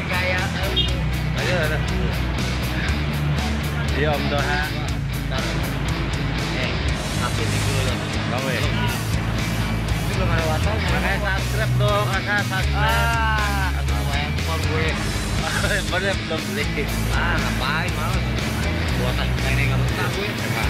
gaya. Ayo ada. Iya Om Toha. Tapi di dulu ya. Kamu ya. Itu belum ada WhatsApp. Makanya subscribe dong, kakak subscribe. Apa handphone gue? Bener belum beli. Ngapain males? Buatan ini nggak betah gue.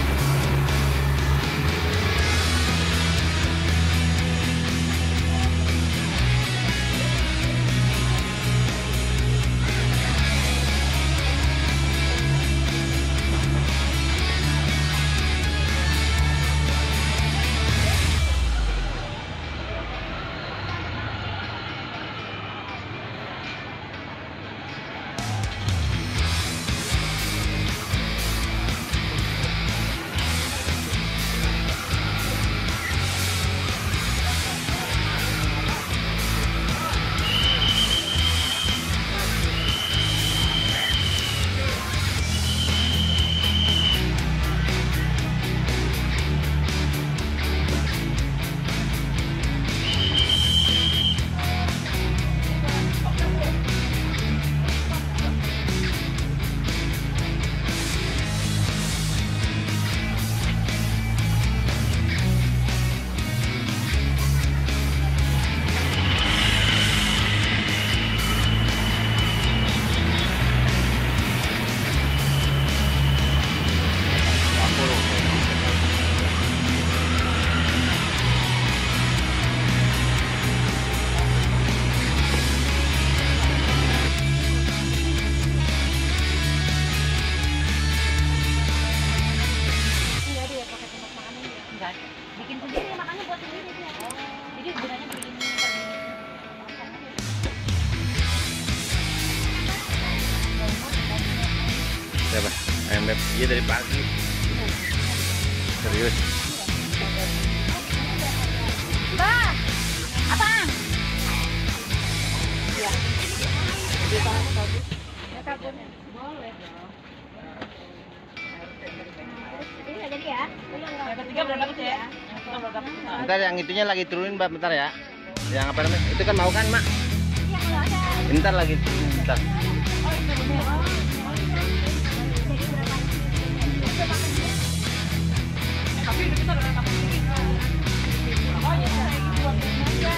Bikin sendiri makanya buat sendiri dia. Jadi gunanya begini. Siapa? Ayam beb. Iya dari pagi. Serius. Mbak, apa? Iya. Boleh dong. Ini nggak jadi ya? Yang ketiga belum dapet ya? Bentar yang itunya lagi turunin Mbak, bentar ya. Yang apa namanya? Itu kan mau kan Mak? Iya kalau ada. Bentar lagi turunin, bentar. Oh itu bener. Jadi berapa? Tapi kita udah dapat ini. Oh iya, buat aja.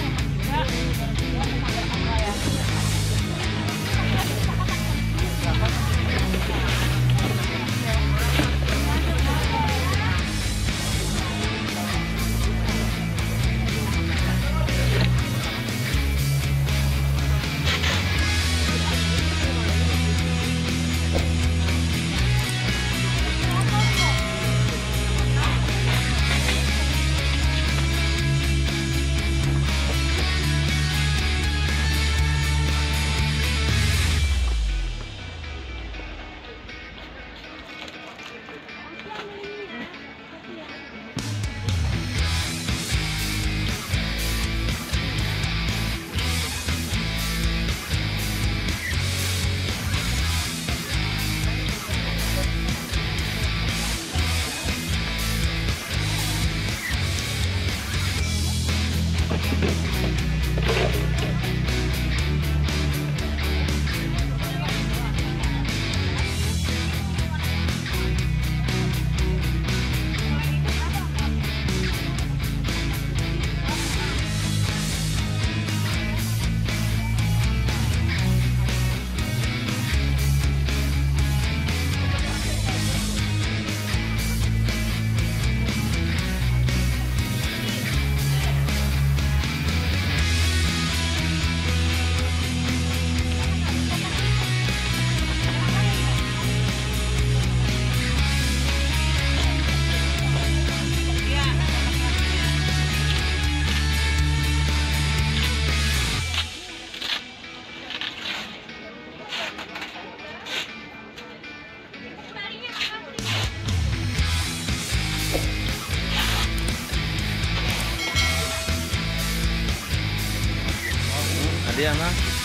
Hadiah Mas.